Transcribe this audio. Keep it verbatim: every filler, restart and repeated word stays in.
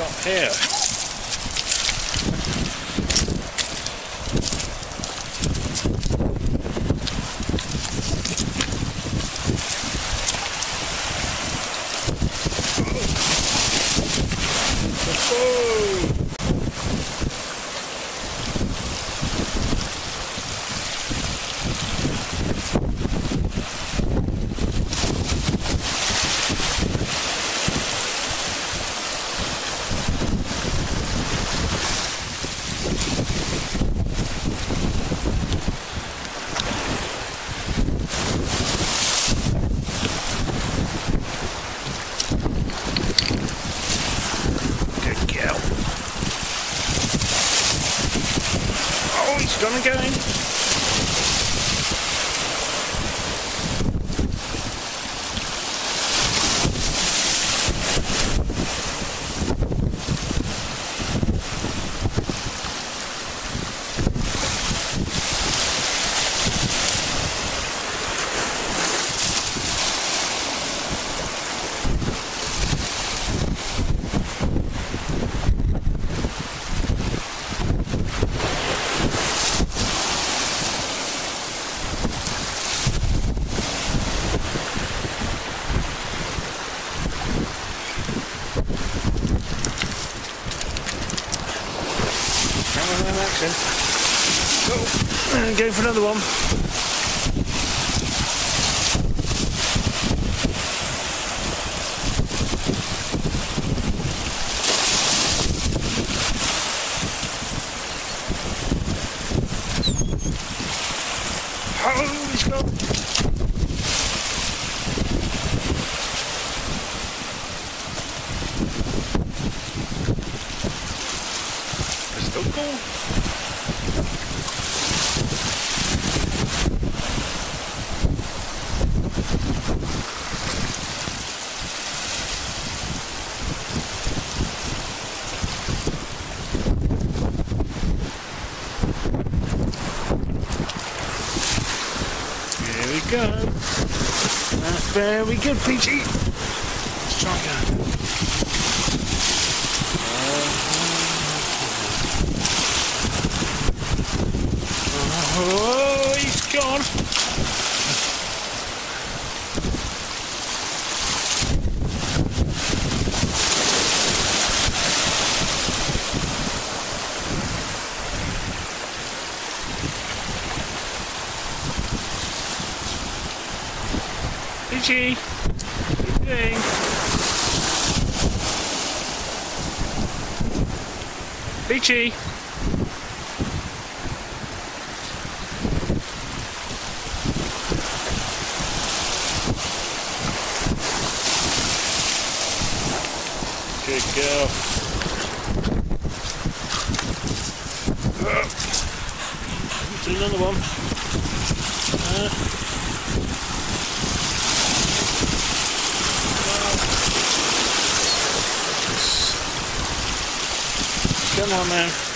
shot here. Gone again. Oh, and going for another one. Oh, he's gone. It's still cool. There we go. That's very good, Peachy. Let's try again. Oh, he's gone. Peachy, what are you doing? Peachy. Good girl. Oh. Do another one. Uh. Come on, man.